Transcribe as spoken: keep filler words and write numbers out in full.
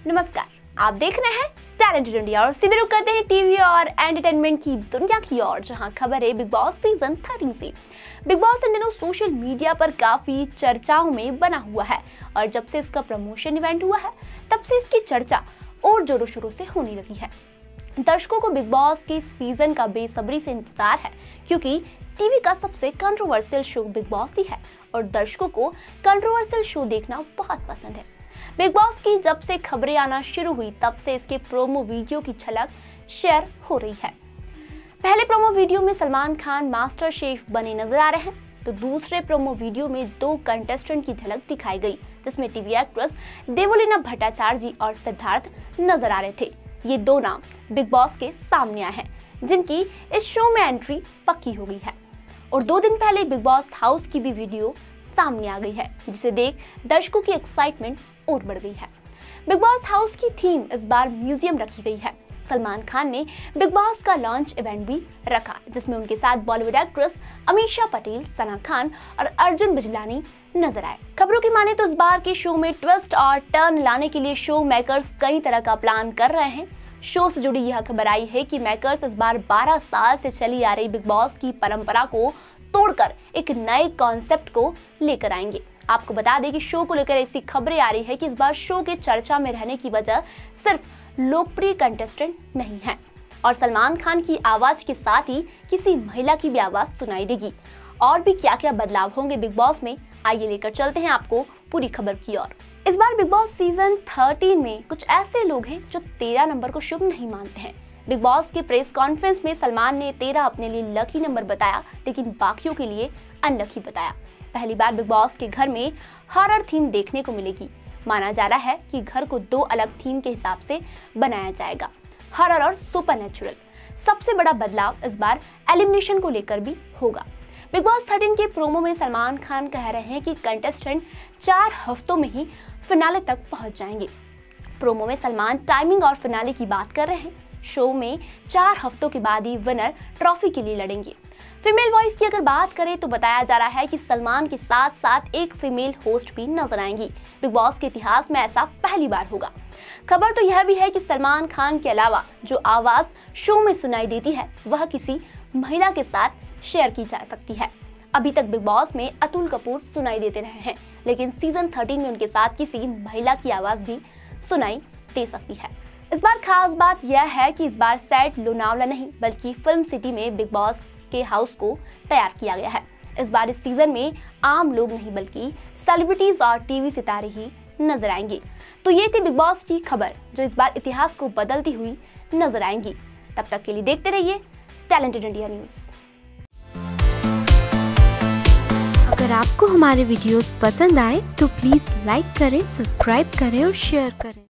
नमस्कार, आप देख रहे हैं टैलेंटेड इंडिया और सीधे रुक करते हैं टीवी और एंटरटेनमेंट की दुनिया की ओर, जहां खबर है बिग बॉस सीजन थर्टीन से। बिग बॉस इन दिनों सोशल मीडिया पर काफी चर्चाओं में बना हुआ है और जब से इसका प्रमोशन इवेंट हुआ है तब से इसकी चर्चा और जोरों शोरों से होने लगी है। दर्शकों को बिग बॉस के सीजन का बेसब्री से इंतजार है क्योंकि टीवी का सबसे कंट्रोवर्शियल शो बिग बॉस ही है और दर्शकों को कंट्रोवर्शियल शो देखना बहुत पसंद है। बिग बॉस की जब से खबरें आना शुरू हुई तब से इसके प्रोमो वीडियो की झलक शेयर हो रही है। पहले प्रोमो वीडियो में सलमान खान मास्टर शेफ बने नजर आ रहे हैं, तो दूसरे प्रोमो वीडियो में दो कंटेस्टेंट की झलक दिखाई गई, जिसमें टीवी एक्ट्रेस देवोलीना भट्टाचार्य जी और सिद्धार्थ नजर आ रहे थे। ये दो नाम बिग बॉस के सामने आए हैं, जिनकी इस शो में एंट्री पक्की हो गई है। और दो दिन पहले बिग बॉस हाउस की भी वीडियो सामने आ गई है, जिसे देख दर्शकों की एक्साइटमेंट और बढ़ गई है। बिग बॉस हाउस की थीम इस बार म्यूजियम रखी गई है। सलमान खान ने बिग बॉस का लॉन्च इवेंट भी रखा, जिसमें उनके साथ बॉलीवुड एक्ट्रेस अमीषा पटेल, सना खान और अर्जुन बिजलानी नजर आए। खबरों की माने तो इस बार के शो में ट्विस्ट और टर्न लाने के लिए शो मेकर्स कई तरह का प्लान कर रहे हैं। शो से जुड़ी यह खबर आई है कि मेकर्स इस बार बारह साल से चली आ रही बिग बॉस की परंपरा को तोड़कर एक नए कॉन्सेप्ट को लेकर आएंगे। आपको बता दें कि शो को लेकर ऐसी खबरें आ रही है कि इस बार शो के चर्चा में रहने की वजह सिर्फ लोकप्रिय कंटेस्टेंट नहीं है और सलमान खान की आवाज के साथ ही किसी महिला की भी आवाज सुनाई देगी। और भी क्या क्या बदलाव होंगे बिग बॉस में, आइए लेकर चलते हैं आपको पूरी खबर की ओर। इस बार बिग बॉस सीजन थर्टीन में कुछ ऐसे लोग हैं जो तेरह नंबर को शुभ नहीं मानते हैं। बिग बॉस के प्रेस कॉन्फ्रेंस में सलमान ने तेरह अपने लिए लकी नंबर बताया, लेकिन बाकियों के लिए अनलकी बताया। पहली बार बिग बॉस के घर में हॉरर थीम देखने को मिलेगी। माना जा रहा है कि घर को दो अलग थीम के हिसाब से बनाया जाएगा, हॉरर और सुपरनैचुरल। सबसे बड़ा बदलाव इस बार एलिमिनेशन को लेकर भी होगा। बिग बॉस थर्टीन के प्रोमो में सलमान खान कह रहे हैं कि कंटेस्टेंट चार हफ्तों में ही फिनाले तक पहुंच जाएंगे। प्रोमो में सलमान टाइमिंग और फिनाले की बात कर रहे हैं। शो में चार हफ्तों के बाद ही विनर ट्रॉफी के लिए लड़ेंगे। फीमेल वॉइस की अगर बात करें तो बताया जा रहा है कि सलमान के साथ साथ एक फीमेल होस्ट भी नजर आएंगी। बिग बॉस के इतिहास में ऐसा पहली बार होगा। खबर तो यह भी है कि सलमान खान के अलावा जो आवाज शो में सुनाई देती है वह किसी महिला के साथ शेयर की जा सकती है। अभी तक बिग बॉस में अतुल कपूर सुनाई देते रहे हैं, लेकिन सीजन थर्टीन में उनके साथ किसी महिला की आवाज भी सुनाई दे सकती है। इस बार खास बात यह है कि इस बार सेट लोनावला नहीं बल्कि फिल्म सिटी में बिग बॉस के हाउस को तैयार किया गया है। इस बार इस सीजन में आम लोग नहीं बल्कि सेलिब्रिटीज और टीवी सितारे ही नजर आएंगे। तो ये थी बिग बॉस की खबर जो इस बार इतिहास को बदलती हुई नजर आएंगी। तब तक के लिए देखते रहिए टैलेंटेड इंडिया न्यूज। अगर आपको हमारे वीडियोस पसंद आए तो प्लीज लाइक करें, सब्सक्राइब करें और शेयर करें।